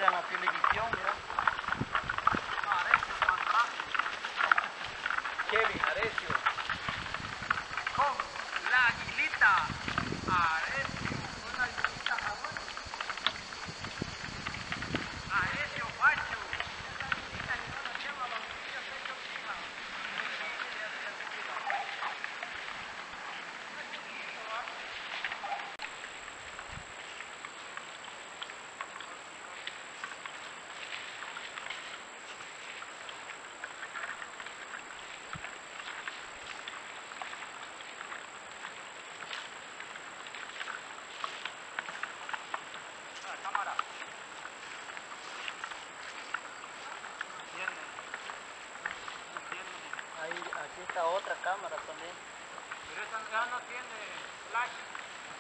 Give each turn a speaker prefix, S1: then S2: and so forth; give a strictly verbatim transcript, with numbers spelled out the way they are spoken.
S1: mira en la televisión, mira.
S2: Arecio, fantástico.
S1: Kevin Arecio.
S2: Con la aguilita. Arecio, una aguilita jabón. Arecio, Pacho. Esa aguilita que no la lleva a la orquídea, se yo fija. Cámara. Entiende. Entiende.
S1: Ahí, aquí está otra cámara también.
S2: Pero esa ya no tiene flash.